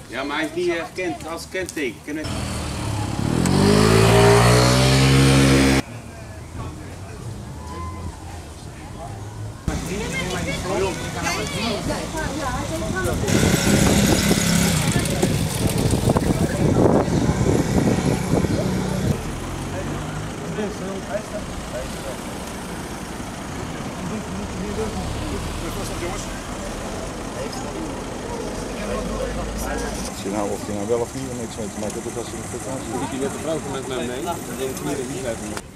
Ja, maar hij is niet gekend als kenteken. Of je nou wel of niet, niks mee te maken hebt als je een vakantie. Je hebt een vrouw met mij mee, dan denk ik niet dat die blijven.